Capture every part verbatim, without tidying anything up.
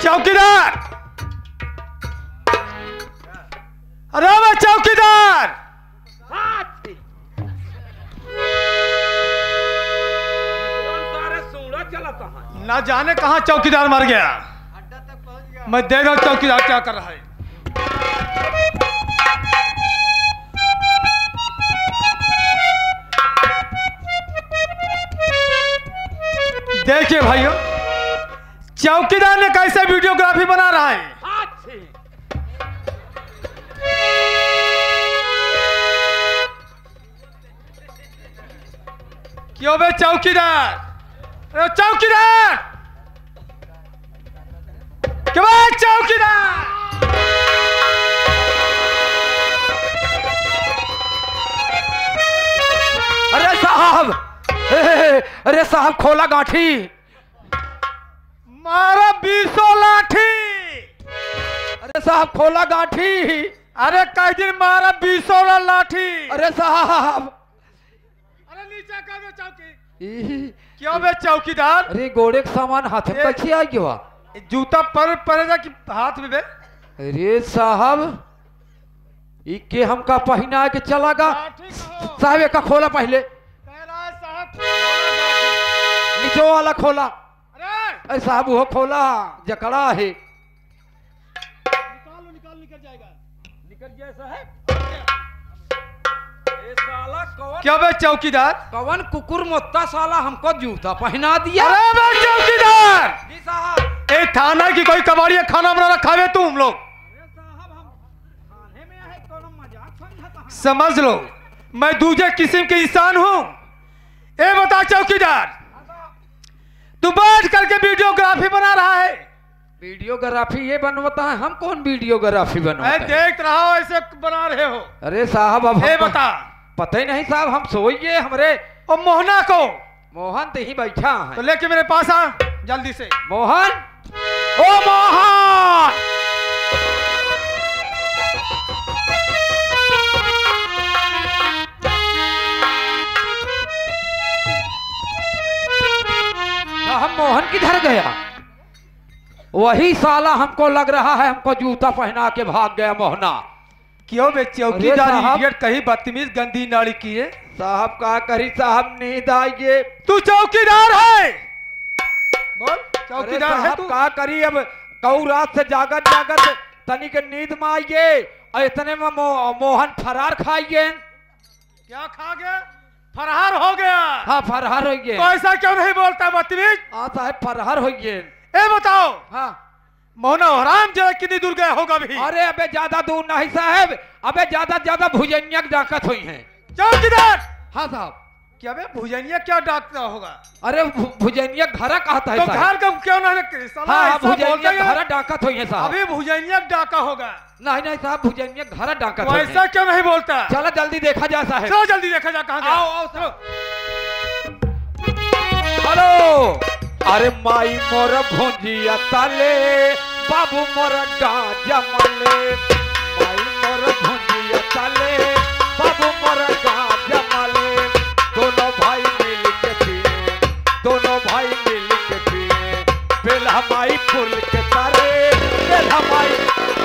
चौकीदार, अरे मैं चौकीदार। ना जाने कहाँ चौकीदार मर गया। मैं देख रहा हूँ चौकीदार क्या कर रहा है। देखिए भाइयों, चौकीदार ने कैसे वीडियोग्राफी बना रहा है। क्यों बे चौकीदार, अरे चौकीदार, क्यों बे चौकीदार। अरे साहब, अरे साहब खोला गांठी। मारा बीसों लाठी। अरे साहब खोला गांठी। अरे कई दिन मारा बीसों लाठी। अरे साहब, अरे नीचे कर दो चौकी। क्यों बे चौकीदार। अरे घोड़े का सामान हाथ में कैसे आ गया। जूता पर पड़ेगा कि हाथ में बे। अरे साहब इके हमका पहना के चलागा। साहब एक का खोला पहले। नीचे वाला खोला। अरे साहब वो खोला जकड़ा है। निकालो निकाल निकल जाएगा। निकल गया साहब। क्या बे चौकीदार। कवन कुकुर मोत्ता साला हमको जूता पहना दिया। अरे बे चौकीदार। जी साहब। ए थाना की कोई कबाड़िया खाना बना रखा है तुम लोग। अरे साहब हम खाने में है कोनो मजाक समझ लो, मैं दूसरे किस्म के इंसान हूँ। ए बता चौकीदार, तू बैठ करके वीडियोग्राफी बना रहा है। वीडियोग्राफी ये बनवाता है, हम कौन वीडियोग्राफी बनवाते हैं। मैं देख रहा हूँ ऐसे बना रहे हो। अरे साहब अब ए बता। पता ही नहीं साहब, हम सोइए हमरे और मोहना को। मोहन तो ही बैठा है। तो लेके मेरे पास आ जल्दी से। मोहन, ओ मोहन। हम मोहन किधर गया। वही साला हमको लग रहा है हमको जूता पहना के भाग गया मोहना। क्यों बे चौकीदार इडियट, कहीं बदतमीज गंदी नाड़ी की है। साहब का करी साहब नींद आइए। तू चौकीदार है। बोल चौकीदार है तू। का करी अब कऊ रात से जागत जागत तनिक नींद में आइए और इतने में मो, मोहन फरार खाइए। क्या खा गया। फरार हो गया। हाँ फरार हो गए। तो ऐसा क्यों नहीं बोलता बदतमीज। हाँ साहब फरार हो गए। ए बताओ। हाँ मोहना हराम जरा कितनी दूर गया होगा भी। अरे अबे ज्यादा दूर नहीं साहब, अबे ज्यादा ज्यादा भुजनिया डाकत हुई है। चौकीदार। हाँ साहब। क्या बे भुजनिया क्या डाकता होगा। अरे भुजनिया घर कहता है तो घर का क्यों ना। हाँ भुजनिया घर डाकत हुई है साहब। अभी भुजनिया डाका होगा। नहीं नहीं साहब भुजनिया घर डाकत हुई है। ऐसा क्यों नहीं बोलता। चलो जल्दी देखा जा साहब। चलो जल्दी देखा जा कहाँ गया। आओ आओ चलो। हेलो। अरे माई मोर भुंजिया ताले, बाबू मोर गांजा मले। माई मोर भुंजिया ताले, बाबू मोर गांजा मले। दोनों भाई मिल के पिए, दोनों भाई मिल के पिए। बेला माई फूल के तारे, बेला माई।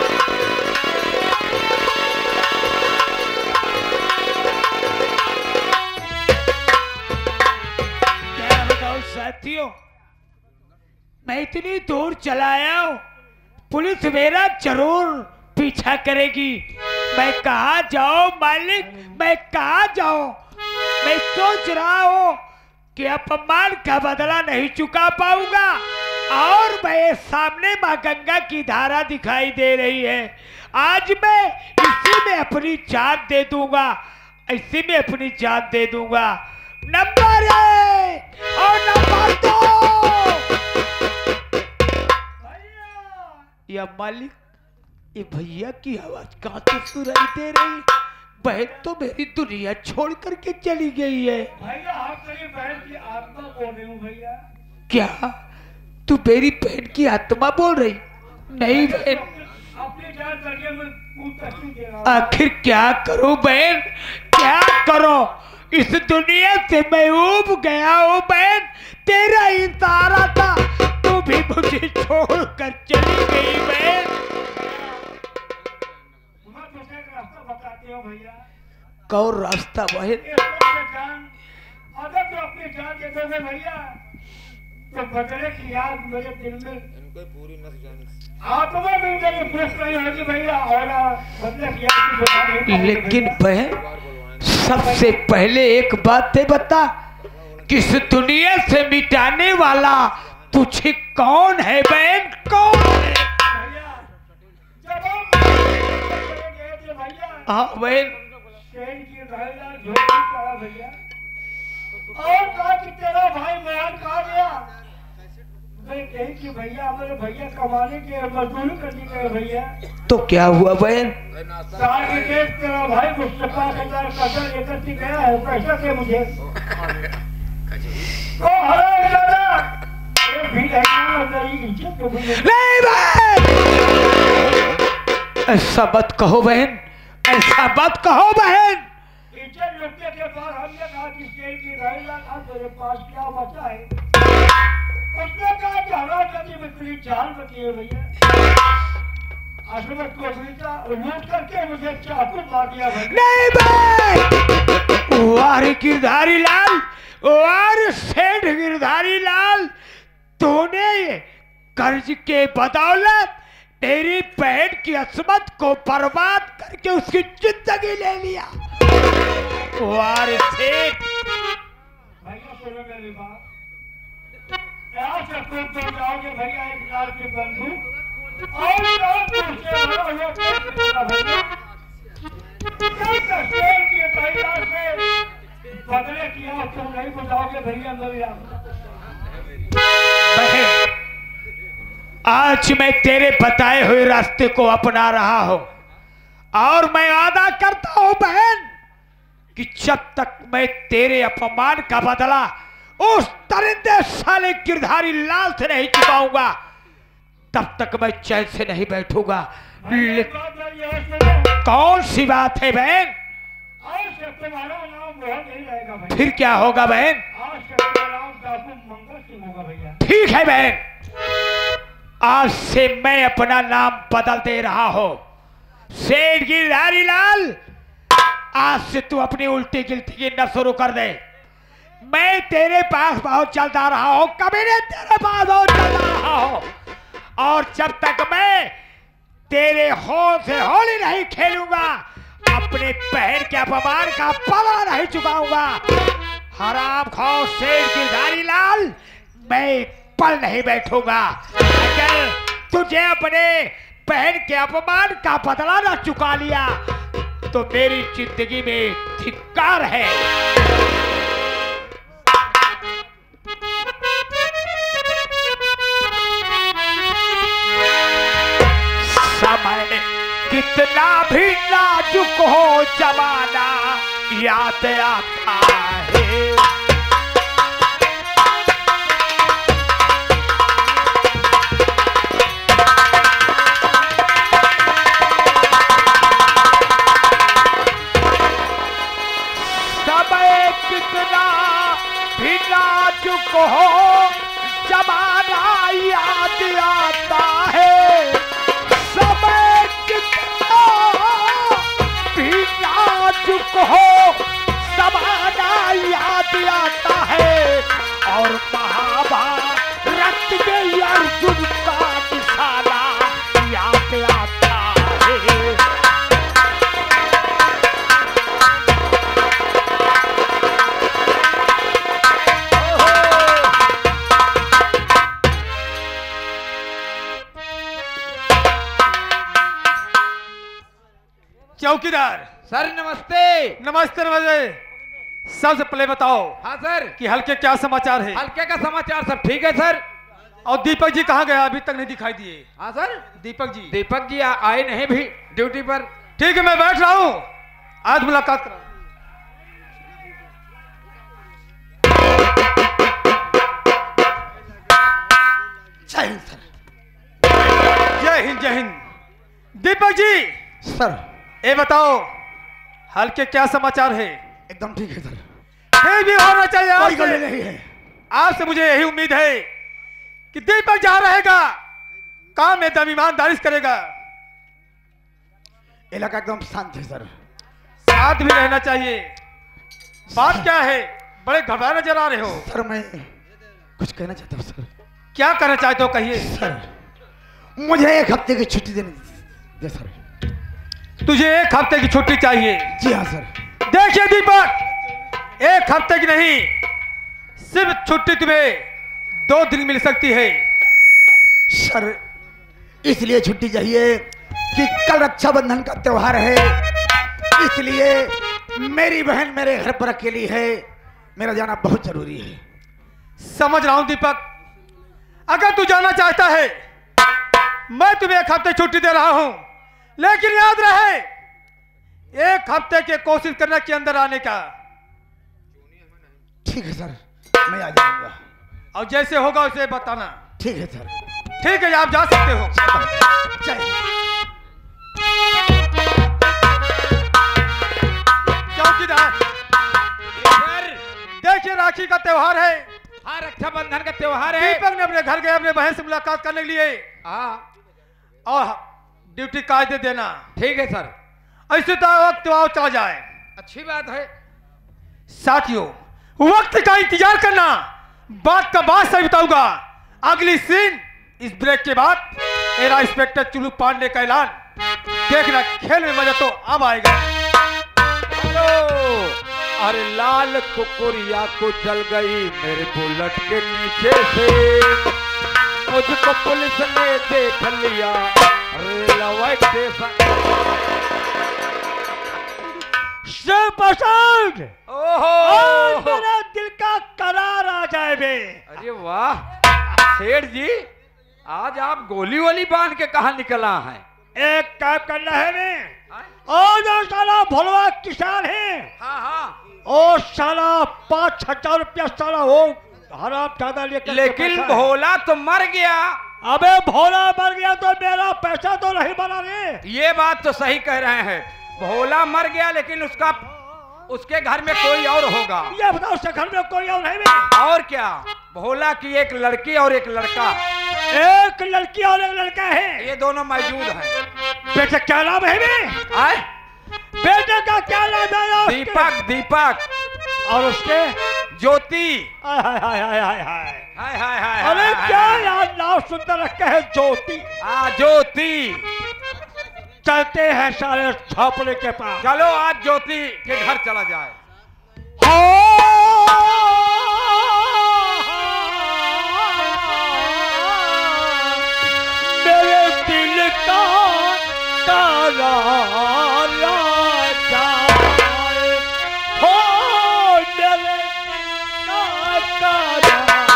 क्या बताओ साथियों, मैं इतनी दूर चला आया हूं, पुलिस मेरा जरूर पीछा करेगी। मैं कहा जाऊं मालिक, मैं कहा जाऊं। मैं सोच रहा हूं कि अपमान का बदला नहीं चुका पाऊंगा और मैं सामने मां गंगा की धारा दिखाई दे रही है। आज मैं इसी में अपनी जान दे दूंगा, इसी में अपनी जान दे दूंगा। नंबर एक और नंबर दो। या मालिक, ये भैया की आवाज कहाँ तो सुनाई दे रही। बहन तो मेरी दुनिया छोड़ करके चली गई है। भैया आप मेरी बहन की आत्मा बोल रही हूँ भैया। क्या तू मेरी बहन की आत्मा बोल रही। नहीं बहन, अपनी जान करके मैं कूद सकती हूँ। आखिर क्या करूं बहन, क्या करो। इस दुनिया से मैं उब गया हूँ बहन। तेरा ही सहारा था, तू भी मुझे छोड़कर चली गई बहन। बताते हो भैया कौन रास्ता बहन? अगर तो अपनी जान दे दोगे भैया तो बदले की याद मेरे दिल में पूरी नस जानी आत्मा में मेरे खुश नहीं होगी भैया और बदले की याद की बुरा नहीं। लेकिन बहन सबसे पहले एक बात है बता, किस दुनिया से मिटाने वाला तुझे कौन है बहन, कौन है? भैया जब हम गए थे भैया हाँ बहन। ट्रेन की गाड़ी झोंकी पड़ा भैया और कहा कि तेरा भाई मोहन कहा गया। मैं कही कि भैया हमारे भैया कमाने के मजदूरी करने गए भैया। तो क्या हुआ बहन? कहा कि देख तेरा भाई मुझसे पाँच हजार कर्जा लेकर के गया है, पैसा दे मुझे। ओ हराम दादा, ये भी लगा मेरी इज्जत को भी नहीं। नहीं बहन, ऐसा मत कहो बहन, ऐसा मत कहो बहन। इज्जत लुटने के बाद हमने कहा कि शेर की गाड़ी लगा तेरे पास क्या बचा है। उसने कहा कि हरा गति में तेरी जान बची है भैया। आश्रमत को लूटा लूट करके मुझे चाकू मार दिया भैया। नहीं बहन, वार गिरधारी लाल, वार सेठ गिरधारी लाल, तूने कर्ज के बदौलत तेरी बहन की अस्मत को बर्बाद करके उसकी जिंदगी ले लिया। वार सेठ भैया सुनो मेरी बात, यहाँ से तुम तो जाओगे भैया एक लाल की बंदूक और और दूसरे बड़ा हुआ पेट निकला भैया। कल शेर की दहिया से बदले किया तुम नहीं बताओगे भैया मेरी आप। बहन, आज मैं तेरे बताए हुए रास्ते को अपना रहा हूं और मैं वादा करता हूं बहन कि जब तक मैं तेरे अपमान का बदला उस दरिंदे साले गिरधारी लाल से नहीं चुकाऊंगा तब तक मैं चैन से नहीं बैठूंगा। कौन सी बात है बहन? आज से तुम्हारा नाम मोहन नहीं रहेगा भैया। फिर क्या होगा बहन? आज से तुम्हारा नाम डाकू मंगल सिंह होगा भैया। ठीक है बहन, आज से मैं अपना नाम बदल दे रहा हूं। सेठ गिरधारी लाल, आज से तू अपनी उल्टी गिनती गिनना शुरू कर दे। मैं तेरे पास बहुत चलता रहा हूं, कभी नहीं तेरे पास बहुत चलता रहा हूं, और जब तक मैं तेरे होश से होली नहीं खेलूंगा अपने बहन के अपमान का बदला नहीं चुकाऊंगा। हराम खौर सेठ गिरधारी लाल, मैं पल नहीं बैठूंगा। अगर तुझे अपने बहन के अपमान का बदला न चुका लिया तो मेरी जिंदगी में धिक्कार है। समय कितना भी नाजुक हो जमाना याद आता है। कितना भी नाजुक हो जमाना याद आता है। समय कितना भी नाजुक हो जमाना याद आता है। और महाभारत में अर्जुन का निशाना याद आता है। चौकीदार सर नमस्ते। नमस्ते नमस्ते। सबसे पहले बताओ हाँ सर, कि हल्के क्या समाचार है? हल्के का समाचार सब ठीक है सर। और दीपक जी कहाँ गया? अभी तक नहीं दिखाई दिए। हाँ सर, दीपक जी दीपक जी आ, आए नहीं भी ड्यूटी पर। ठीक है, मैं बैठ रहा हूँ, आज मुलाकात करा। जय हिंद सर। जय हिंद जय हिंद। दीपक जी सर, ये बताओ हल्के क्या समाचार है? एकदम ठीक है सर, फिर भी होना चाहिए कोई आपसे। गलती नहीं है। आपसे मुझे यही उम्मीद है कि दीपक जहां रहेगा काम में दम ईमानदारी से करेगा। इलाका एकदम शांत है सर। साथ भी रहना चाहिए। बात क्या है, बड़े घबराए नजर आ रहे हो। सर मैं कुछ कहना चाहता हूँ सर। क्या कहना चाहते हो, कहिए। सर मुझे एक हफ्ते की छुट्टी देनी दे सर। तुझे एक हफ्ते की छुट्टी चाहिए? जी हाँ सर। देखिए दीपक, एक हफ्ते की नहीं, सिर्फ छुट्टी तुम्हें दो दिन मिल सकती है। सर इसलिए छुट्टी चाहिए कि कल रक्षाबंधन का त्योहार है, इसलिए मेरी बहन मेरे घर पर अकेली है, मेरा जाना बहुत जरूरी है। समझ रहा हूं दीपक, अगर तू जाना चाहता है मैं तुम्हें एक हफ्ते छुट्टी दे रहा हूं, लेकिन याद रहे एक हफ्ते की कोशिश करना के अंदर आने का। ठीक है सर, मैं आ जाऊंगा। और जैसे होगा उसे बताना। ठीक है सर। ठीक है, आप जा सकते हो। चौकीदार, देखिए राखी का त्योहार है। हाँ, रक्षाबंधन का त्योहार है। दीपक ने अपने घर गए अपने बहन से मुलाकात करने के लिए। हाँ, और ड्यूटी कायदे देना। ठीक है सर। ऐसे तो वक्त आओ चला जाए। अच्छी बात है। साथियों, वक्त का इंतजार करना, बात का बात सही बताऊंगा। अगली सीन इस ब्रेक के बाद मेरा इंस्पेक्टर चुलू पांडे का ऐलान। देखना खेल में मजा तो अब आएगा। हेलो, अरे लाल कुकुरिया को चल गई मेरे बुलेट के नीचे से, मुझको पुलिस ने देख लिया रेलवे स्टेशन। पसंद ओहो, मेरा दिल का करार आ जाए बे। अरे वाह सेठ जी, आज आप गोली वोली बांध के कहा निकला है? एक काम करना है बे। और जो साला भोलवा किसान है, हाँ हाँ, और साला पाँच हजार रुपया साला वो हराम ज्यादा लेकर। लेकिन भोला तो मर गया। अबे भोला मर गया तो मेरा पैसा तो नहीं बना रे। ये बात तो सही कह रहे हैं, भोला मर गया लेकिन उसका उसके घर में कोई और होगा। ये बताओ उसके घर में कोई और है? और क्या, भोला की एक लड़की और एक लड़का। एक लड़की और एक लड़का है, ये दोनों मौजूद हैं। बेटे क्या नाम है बे? आए? बेटे का क्या नाम है? दीपक। दीपक और उसके ज्योति। हाय हाय हाय हाय हाय हाय हाय हाय हाय। अरे हाय, क्या हाय, यार नाम सुंदर रखा है, ज्योति। हाँ ज्योति। चलते हैं सारे छापने के पास। चलो आज ज्योति के घर चला जाए। मेरे दिल का तारा राजा हो, मेरे दिल का तारा।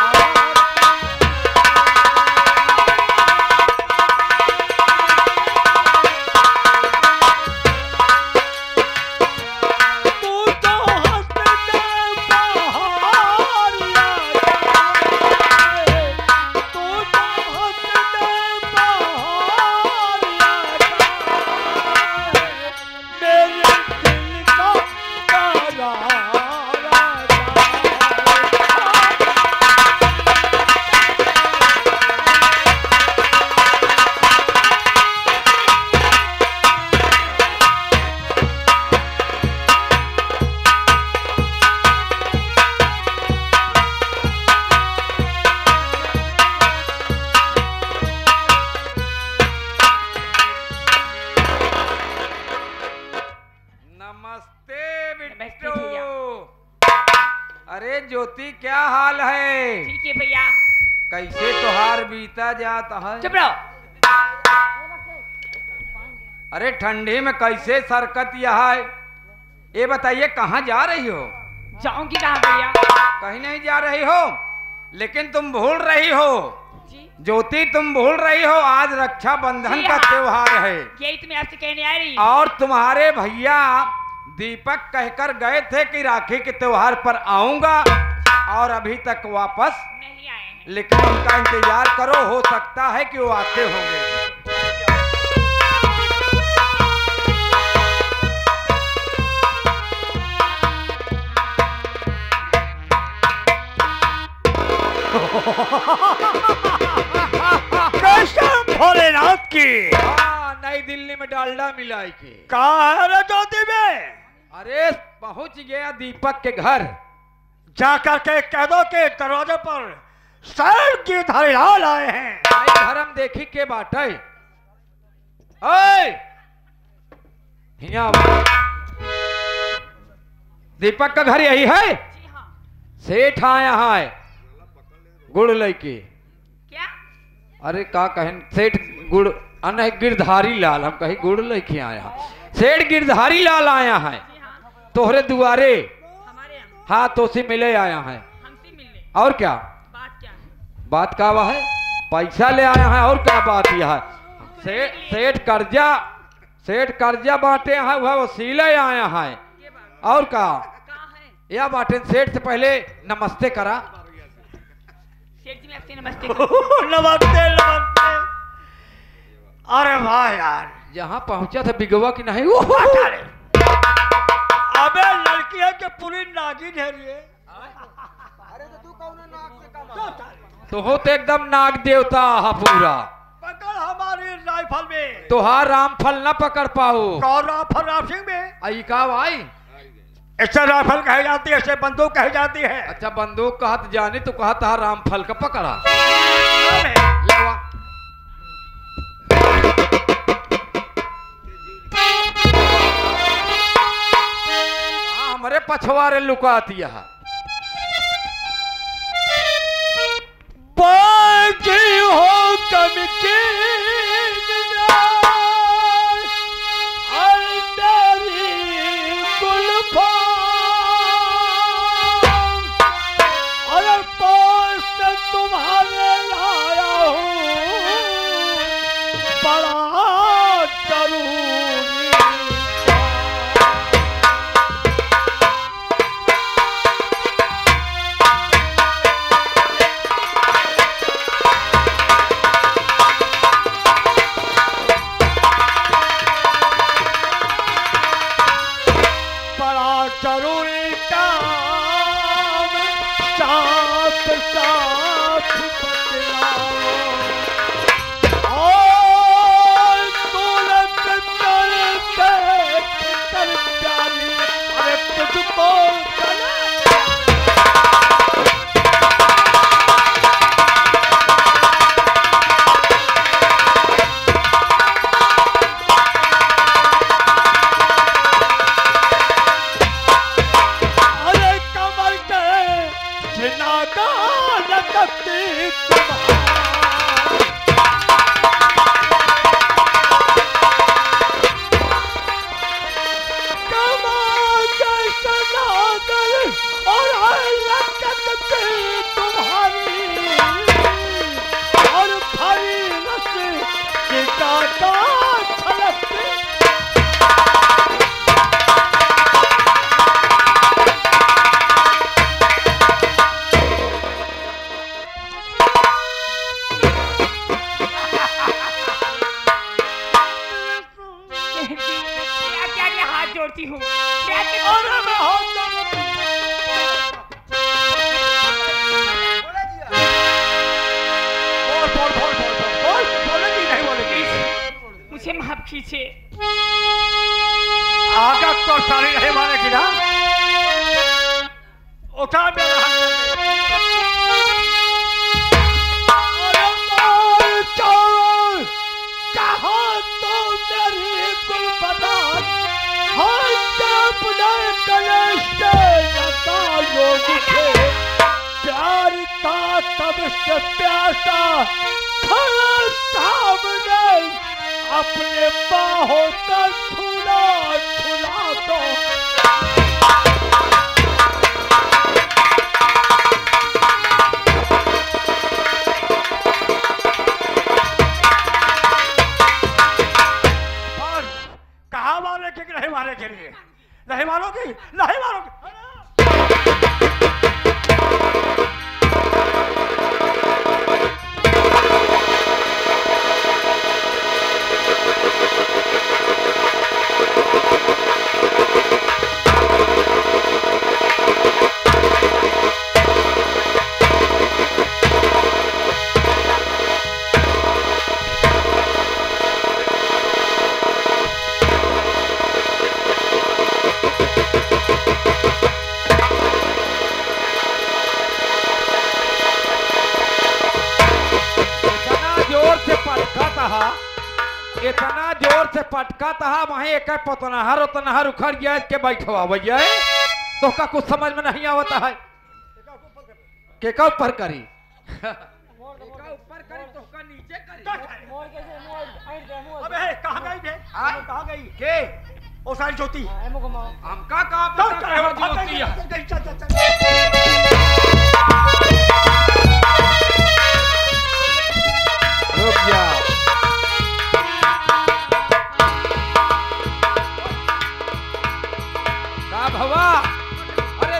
अरे ज्योति क्या हाल है? ठीक है भैया। कैसे त्योहार बीता जाता है? चुप रहो। अरे ठंडी में कैसे सरकत यहाँ है? ये बताइए कहाँ जा रही हो? जाऊंगी कहाँ भैया? कहीं नहीं जा रही हो, लेकिन तुम भूल रही हो जी ज्योति, तुम भूल रही हो आज रक्षाबंधन का त्योहार है। यही तुम्हें आपसे कहने आ रही। और तुम्हारे भैया दीपक कहकर गए थे कि राखी के त्योहार पर आऊंगा, और अभी तक वापस नहीं आए हैं। लेकिन उनका इंतजार करो, हो सकता है कि वो आते होंगे। कसम भोलेनाथ की। हाँ, नई दिल्ली में डालडा मिलाई के। कहाँ है रे ज्योति में? अरे पहुंच गया दीपक के घर। जाकर के कह दो के दरवाजे पर सैर की धारीलाल आए हैं। भाई घर हम देखी के बाटे। ओए हिया आवा। दीपक का घर यही है। जी हाँ। सेठ आया है गुड़ लेके। क्या? अरे का कहन सेठ गुड़ अन गिरधारी लाल, हम कहीं गुड़ लेके आया। सेठ गिरधारी लाल आया है जी हाँ। तोहरे दुआरे। हमारे यहाँ हाँ तो से मिले आया है। हमसे मिलने। और क्या बात क्या है? बात का हुआ है? पैसा ले आया है और क्या बात यह है? सेठ सेठ कर्जा सेठ कर्जा बांटे हैं वह वसीले आया है। ये बात और क्या कहाँ है? यह बाटे सेठ से पहले नमस्ते करा। सेठ जी मैं आपसे नमस्ते नमस्ते नमस्ते। अरे वाह यार, जहाँ पहुंचा था बिगवा की नहीं वो अबे लड़की है कि पूरी नागिन है ये। तो हो तो एकदम नाग देवता हा पूरा। पकड़ हमारी राइफल में। तो हाँ रामफल न पकड़ पाओ। कौन राइफल? राम सिंह में। आई का भाई ऐसे राइफल कही जाती है, ऐसे बंदूक कही जाती है। अच्छा बंदूक कहत जाने तो कहा था रामफल का पकड़ा। अरे, ले वा। हाँ, हमारे पछवारे लुकाती है। बाकी हो कम के अंदरी गुलफा। अरे पोस्ट तुम्हारे लाया हूँ बड़ा जरूरी। बड़ा जरूरी काम साथ साथ बतलाओ। और दौलत करते कर प्यारी। अरे तुझको चला अरे कमर के जिनागा लगती कमर के सनागर और लगती तुम्हारी। और भारी रस की काटा छलकती। सेठ जी मैं आपके आगे हाथ जोड़ती हूँ। मैं आपके अरे मैं हाथ जोड़- बोल बोल बोल बोल बोल बोल बोलेगी नहीं बोलेगी। मुझे माफ कीजिए। आगत तो सारी नहीं मानेगी ना। उठा मेरा हाथ। अरे मोर चोर कहो तो मेरी गुलबना। हाय जब नए कलेश से निकालो मुझे। प्यार का तब से प्यासा खड़ा सामने। अपने बाहों का छूला छुला दो। और कहाँ मारे के नहीं मारे के लिए? नहीं मारोगी? नहीं मारोगी? तहा इतना जोर से पटका तहा वहीं एक पतनहर उतनहर उखड़ गया के बैठवा भैया तो का कुछ समझ में नहीं आवता है के का ऊपर करी ऊपर करी तो का नीचे करी अबे कहां गई बे कहां गई के ओ सारी ज्योति हमका का तो पता है ज्योति है चल चल चल रुक जा का भवा अरे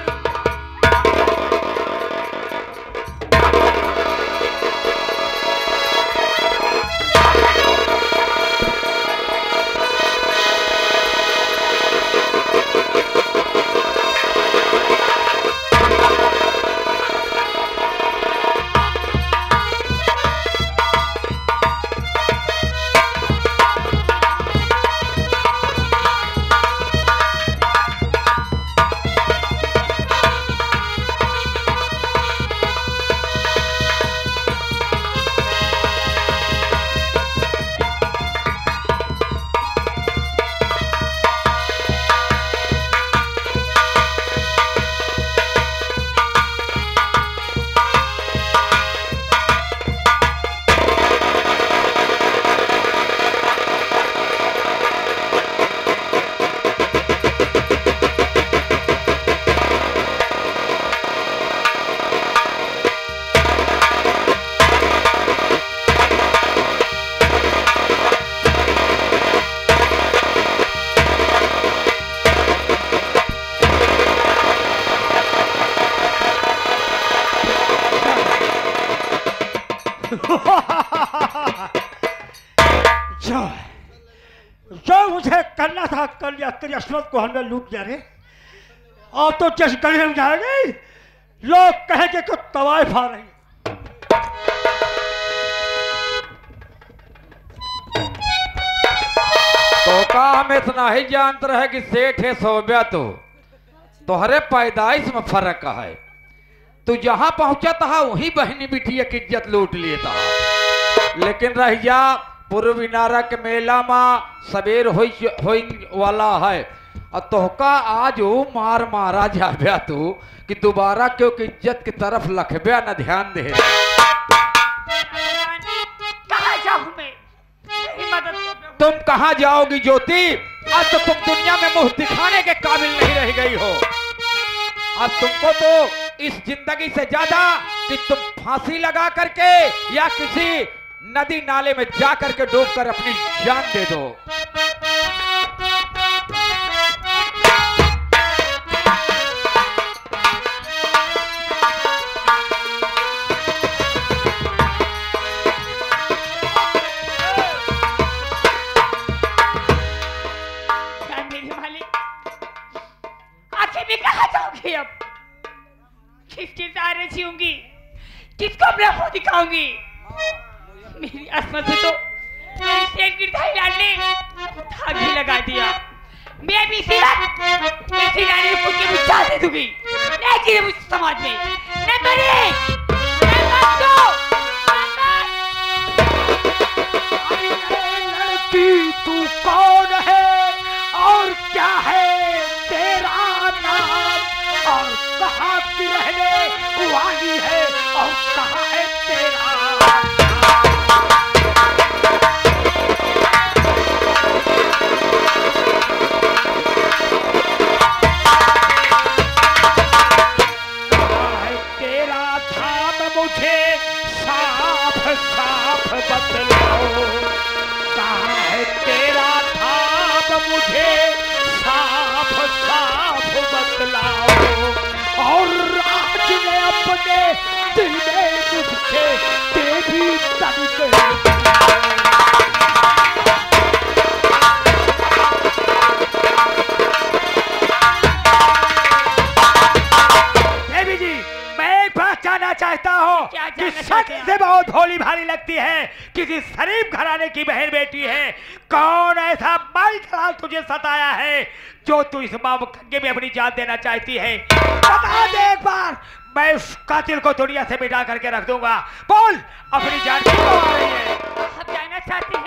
जो जो मुझे करना था कर लिया तेरी असमत को हमने लूट लिया रे और तो जिस गली में जाएंगे लोग कहेंगे कि तवाइफ आ रही तो का हम इतना ही जानते रहे कि सेठ है सोब्या तो तोहरे पैदाइश में फर्क है तू जहां पहुंचा था वहीं बहनी बिटिया की इज्जत लूट लिए था लेकिन रह जा पूर्व इनारा के मेला में सवेर होई वाला है और तोहका आज वो मार मारा जाब्या तू कि दोबारा क्यों की इज्जत की तरफ लखब्या न ध्यान दे कहाँ जाऊँ मैं मेरी मदद करो। तुम कहां जाओगी ज्योति आज तो तुम दुनिया में मुंह दिखाने के काबिल नहीं रह गई हो अब तुमको तो इस जिंदगी से ज्यादा कि तुम फांसी लगा करके या किसी नदी नाले में जा करके डूब कर अपनी जान दे दो मेरी मालिक आखिर मैं कहाँ जाऊंगी अब किसके सहारे जीऊंगी किसको अपना मुंह दिखाऊंगी मेरी असमत से तो मेरी सेठ गिरधारी लाल ने धाग ही लगा दिया मैं भी इसी रात इसी रानी को खुद की बुझा दे दूंगी नहीं जीने मुझ समाज में नहीं मरे नहीं मत दो लड़की तू कौन है और क्या है तेरा नाम और कहाँ की रहने वाली है और कहाँ है तेरा साफ बतलाओ कहाँ है तेरा धाम मुझे साफ साफ बतलाओ और आज मैं अपने दिल में मुझसे तेरी तनिक चाहता हूँ कि शक्ल से बहुत भोली भारी लगती है किसी शरीफ घराने की बहन बेटी है कौन ऐसा माई खराब तुझे सताया है जो तू इस मामले में अपनी जान देना चाहती है बता दे एक बार मैं उस कातिल को दुनिया से मिटा करके रख दूंगा बोल अपनी जान क्यों आ रही है आप जानना चाहते हैं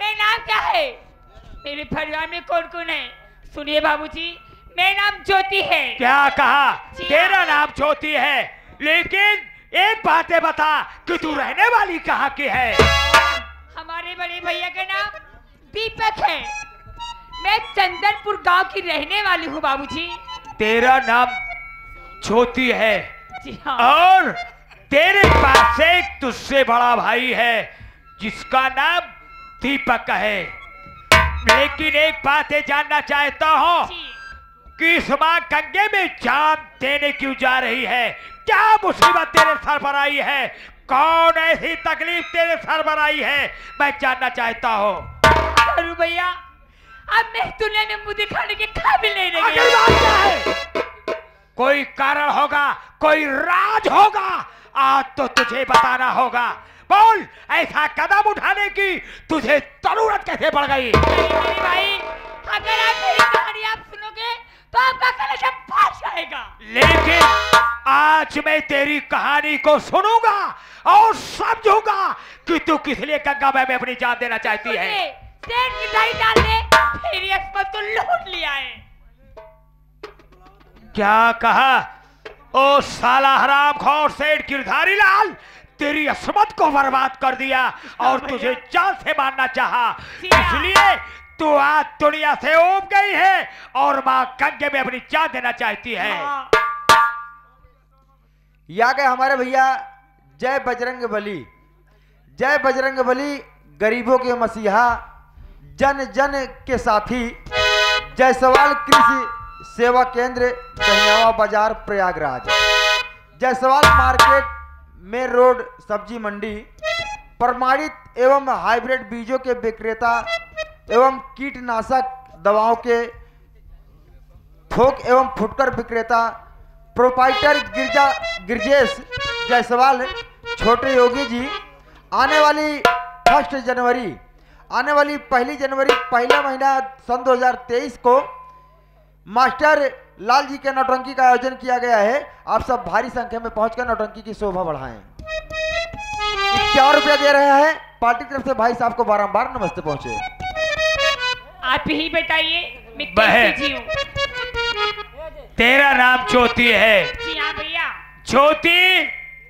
मेरा नाम क्या है? मेरे परिवार में कौन कौन है? सुनिए बाबूजी, मेरा नाम ज्योति है। क्या कहा? जी तेरा हाँ। नाम ज्योति है, लेकिन एक बात है बता कि तू रहने वाली कहाँ की है? हमारे बड़े भैया का नाम दीपक है। मैं चंदनपुर गांव की रहने वाली हूँ बाबूजी। तेरा नाम ज्योति है जी हाँ। और तेरे पास एक तुझसे बड़ा भाई है जिसका नाम दीपक है। लेकिन एक बात है जानना चाहता हूँ जी। कि इस माँ गंगे में जान देने क्यों जा रही है? क्या मुसीबत तेरे सर पर आई है? कौन ऐसी तकलीफ तेरे सर पर आई है? मैं जानना चाहता हूँ। अरे भैया, अब मैं दुनिया में मुंह दिखाने के काबिल नहीं रह आखिर गई। बात क्या है? कोई कारण होगा, कोई राज होगा, आज तो तुझे बताना होगा। बोल, ऐसा कदम उठाने की तुझे जरूरत कैसे पड़ गई? अरे मेरे भाई, अगर आप मेरी कहानी आप सुनोगे तो आपका कलेजा फट जाएगा। लेकिन आज मैं तेरी कहानी को सुनूंगा और समझूंगा कि तू किस लिए गंगा में अपनी जान देना चाहती है। सुनिए, सेठ की दाई डाल दे, मेरी अस्मत को लूट लिया है। क्या कहा? ओ साला हरामखोर सेठ गिरधारी लाल, तेरी असमत को बर्बाद कर दिया और तुझे जान से मारना चाहा। इसलिए तू आज दुनिया से उब गई है और माँ गंगे में अपनी जान देना चाहती है। हाँ। या गए हमारे भैया जय बजरंग बली। जय बजरंग बली, गरीबों के मसीहा, जन जन के साथी। जायसवाल कृषि सेवा केंद्र, दहियावा बाजार, Prayagraj. Jaiswal market, main road, सब्जी मंडी। प्रमाणित एवं हाइब्रिड बीजों के विक्रेता एवं कीटनाशक दवाओं के थोक एवं फुटकर विक्रेता। प्रोपाइटर गिरजा गिरजेश जायसवाल, छोटे योगी जी। आने वाली फर्स्ट जनवरी आने वाली पहली जनवरी पहला महीना सन दो हज़ार तेईस को मास्टर लाल जी के नौटंकी का आयोजन किया गया है। आप सब भारी संख्या में पहुंचकर नौटंकी की शोभा बढ़ाएं। इक्यावन रुपया दे रहे हैं पार्टी की तरफ से। भाई साहब को बारंबार नमस्ते पहुंचे। आप ही बताइए मैं बहन। कैसे जीऊं? तेरा नाम ज्योति है। जी हाँ भैया। ज्योति,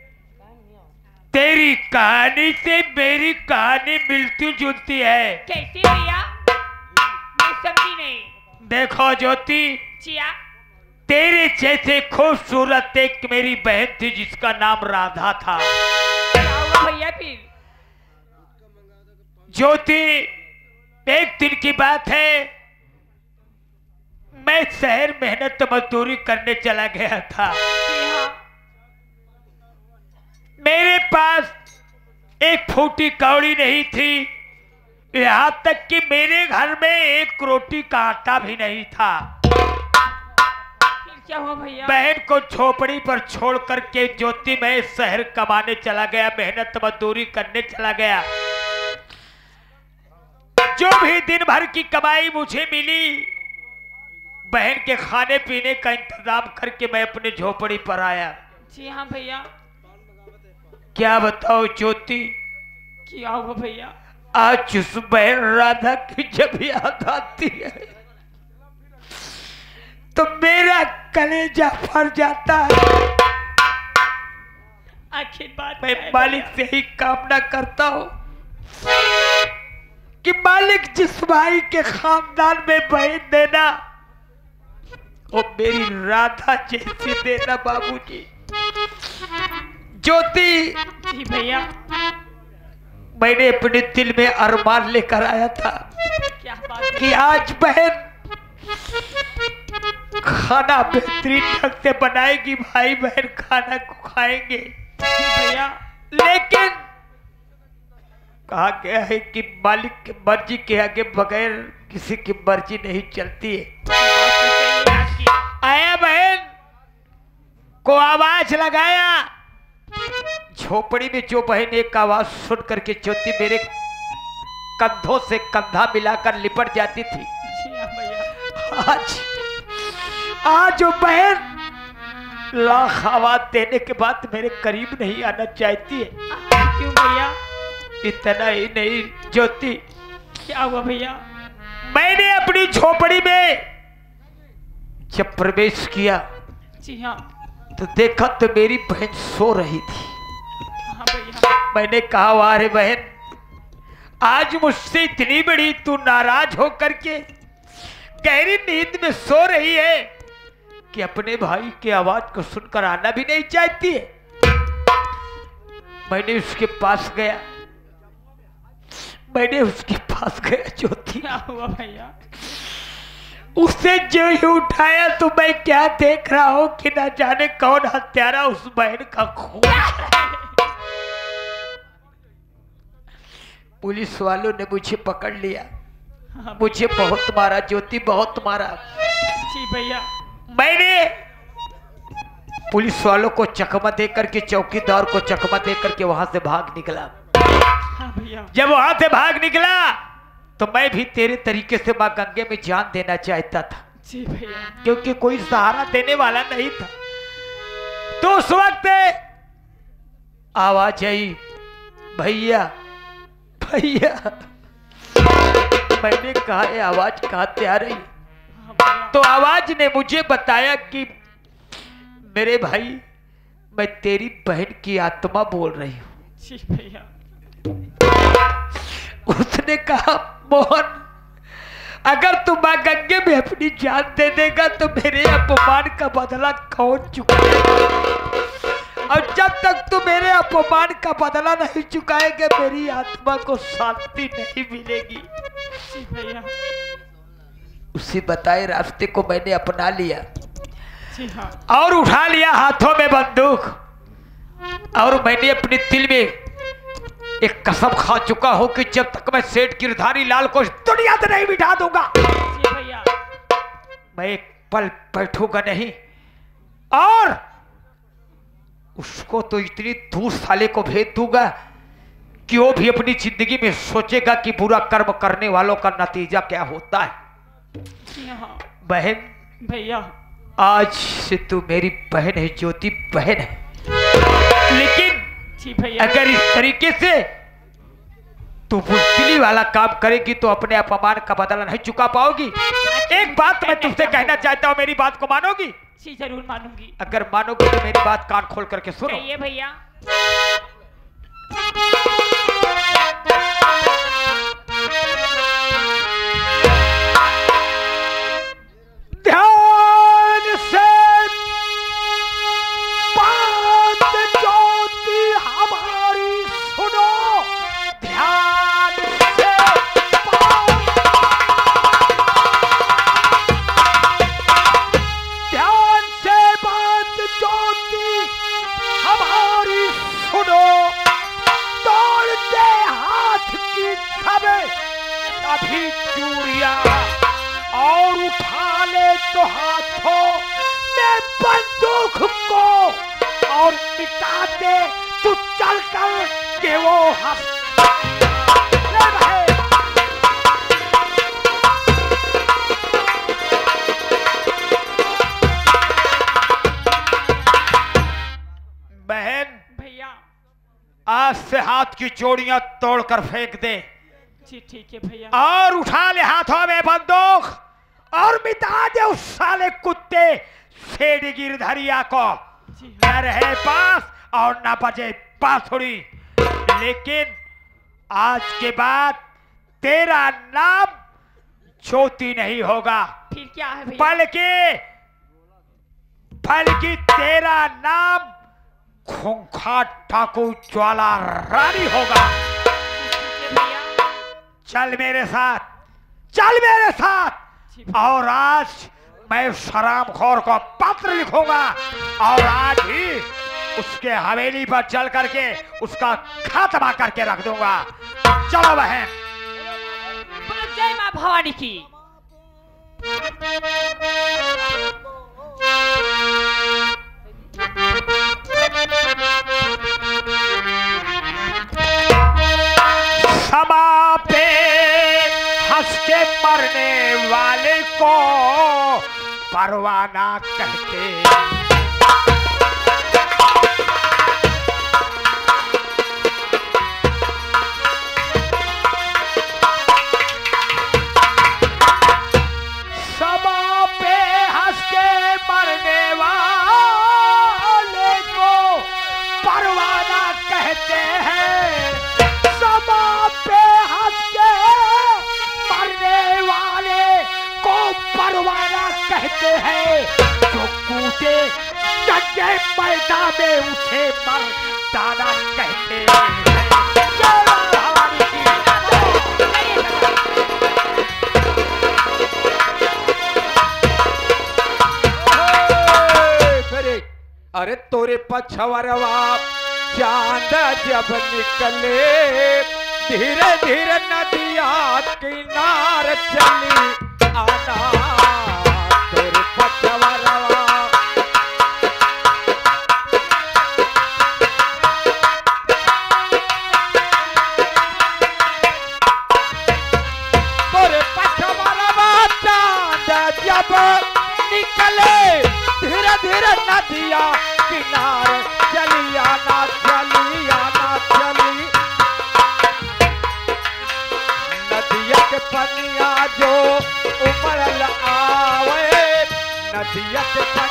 तेरी कहानी से मेरी कहानी मिलती जुलती है। कैसे भैया? मैं समझी नहीं। देखो ज्योति, जी हाँ। तेरे जैसे खूबसूरत एक मेरी बहन थी जिसका नाम राधा था। क्या हुआ भैया फिर? ज्योति, एक दिन की बात है, मैं शहर मेहनत मजदूरी करने चला गया था। जी हाँ। मेरे पास एक फूटी कौड़ी नहीं थी, यहाँ तक कि मेरे घर में एक रोटी का आटा भी नहीं था। फिर क्या हुआ भैया? बहन को झोपड़ी पर छोड़ करके ज्योति मैं शहर कमाने चला गया, मेहनत मजदूरी करने चला गया। जो भी दिन भर की कमाई मुझे मिली, बहन के खाने पीने का इंतजाम करके मैं अपने झोपड़ी पर आया। जी हाँ भैया। क्या बताओ ज्योति, क्या हुआ भैया? आज उस बहन राधा की जब याद आती है तो मेरा कलेजा फट जाता है। आखिर बात मैं क्या है मालिक से ही कामना करता हूँ कि मालिक जिस भाई के खानदान में बहन देना वो मेरी राधा जैसी देना बाबूजी। ज्योति, भैया? जी भैया। मैंने अपने दिल में अरमान लेकर आया था क्या बात है? कि आज बहन खाना बेहतरीन ढंग से बनाएगी, भाई बहन खाना को खाएंगे। जी भैया। लेकिन कहा गया है कि मालिक की मर्जी के आगे बगैर किसी की मर्जी नहीं चलती है। बात तो सही है आपकी। आया बहन को आवाज लगाया। झोपड़ी में जो बहन एक आवाज सुन करके ज्योति मेरे कंधों से कंधा मिलाकर लिपट जाती थी, जी हाँ भैया। आज आज वो बहन लाख आवाज देने के बाद मेरे करीब नहीं आना चाहती है। क्यों भैया? इतना ही नहीं ज्योति, क्या हुआ भैया? मैंने अपनी झोपड़ी में जब प्रवेश किया जी हाँ। तो देखा तो मेरी बहन सो रही थी। हाँ भैया। मैंने कहा वाह रे बहन, आज मुझसे इतनी बड़ी तू नाराज हो करके गहरी नींद में सो रही है कि अपने भाई की आवाज को सुनकर आना भी नहीं चाहती है। मैंने उसके पास गया, मैंने उसके पास गया ज्योति। क्या हुआ भैया? उसे जो ही उठाया तो मैं क्या देख रहा हूं कि न जाने कौन हत्यारा उस बहन का खून। पुलिस वालों ने मुझे पकड़ लिया, हाँ मुझे बहुत मारा ज्योति, बहुत मारा। जी भैया। मैंने पुलिस वालों को चकमा दे करके, चौकीदार को चकमा दे करके वहां से भाग निकला। हाँ भैया। जब वहां से भाग निकला तो मैं भी तेरे तरीके से मां गंगे में जान देना चाहता था, जी भैया। क्योंकि कोई सहारा देने वाला नहीं था। तो उस वक्त आवाज आई, भैया भैया। मैंने कहा ये आवाज कहाँ से आ रही? हाँ भैया। तो आवाज ने मुझे बताया कि मेरे भाई, मैं तेरी बहन की आत्मा बोल रही हूं। जी भैया। उसने कहा मोहन, अगर तू मां गंगे में अपनी जान दे देगा तो मेरे अपमान का बदला कौन चुकाएगा? और जब तक तू मेरे अपमान का बदला नहीं चुकाएगा मेरी आत्मा को शांति नहीं मिलेगी। जी भैया। उसी बताए रास्ते को मैंने अपना लिया जी हाँ। और उठा लिया हाथों में बंदूक, और मैंने अपने दिल में एक कसम खा चुका हूं कि जब तक मैं सेठ गिरधारी लाल को इस दुनिया से नहीं मिटा दूंगा, जी भैया। मैं एक पल बैठूंगा नहीं। और उसको तो इतनी दूर साले को भेज दूंगा कि वो भी अपनी जिंदगी में सोचेगा कि बुरा कर्म करने वालों का नतीजा क्या होता है। जी हाँ। बहन, भैया। आज से तू मेरी बहन है ज्योति, बहन है। लेकिन जी भैया। अगर इस तरीके से तू बुजदिली वाला काम करेगी तो अपने अपमान का बदला नहीं चुका पाओगी। एक बात मैं तुमसे कहना चाहता हूँ, मेरी बात को मानोगी? जी जरूर मानूंगी। अगर मानोगी तो मेरी बात कान खोल करके सुनो। कहिए भैया। ध्यान से बात ज्योति हमारी सुनो, ध्यान से बात, ध्यान से बात ज्योति हमारी सुनो। तोड़ दे हाथ की छबे अभी चूड़िया, और उठा ले तो हाथों में बंदूक को, और मिटा दे तू चल कर के वो हंस। ले भाई। बहन, भैया। आज से हाथ की जोड़ियां तोड़कर फेंक दे, जी ठीक है भैया। और उठा ले हाथों में बंदूक, और मिटा दे उस साले कुत्ते सेठ गिरधरिया को। जी न रहे पास और न बजे बांसुरी। लेकिन आज के बाद तेरा नाम ज्योति नहीं होगा, फिर क्या है भैया? बल्कि बल्कि तेरा नाम खूंखार डाकू ज्वाला रानी होगा। ठीक है भैया। चल मेरे साथ, चल मेरे साथ। जी और आज मैं शराबखोर को पत्र लिखूंगा, और आज ही उसके हवेली पर चल करके उसका खात्मा करके रख दूंगा। चलो बहन। बोलो जय मां भवानी की। समा पे हंस के मरने वाले को परवाना कहते। जय मैदान में उसे मर्दाना कहते हैं। जय भवानी की फिर अरे तोरे पछवरवा चांद जब निकले धीरे धीरे नदिया किनार चली आना तोरे पछवरवा तोरे पछवरवा चांद जब निकले धीरे धीरे नदिया किनारे चली आना चली आना चली नदिया के पनिया जो उमड़ल आवे नदिया के